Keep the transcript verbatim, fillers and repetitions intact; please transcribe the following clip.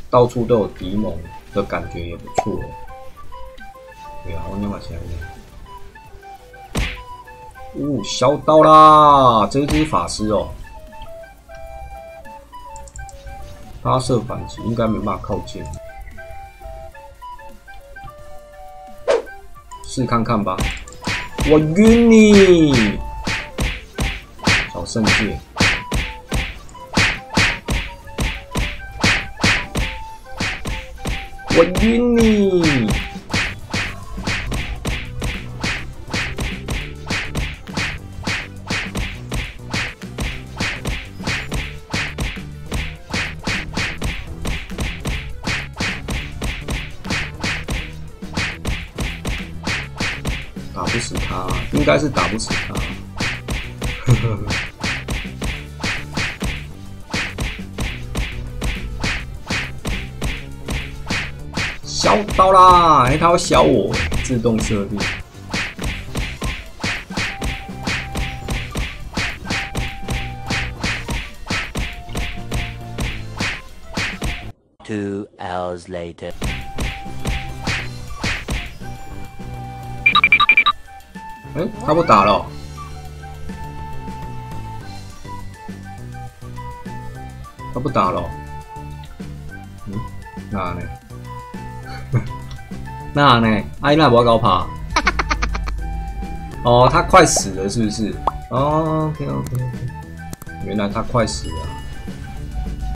到处都有敌盟的感觉也不错。对啊，我要买起来的。哦，削刀啦！这只法师哦，发射反击应该没办法靠近，试看看吧。我晕你！小圣界。 我晕你！打不死他，应该是打不死他。呵呵呵。 削刀啦！哎、欸，他要削我，自动设定。 Two hours later. 哎、欸，他不打了、喔。他不打了、喔。嗯，那呢？ 那呢？哎，那不要高爬。哦，他快死了，是不是？哦 ，OK OK OK， 原来他快死了。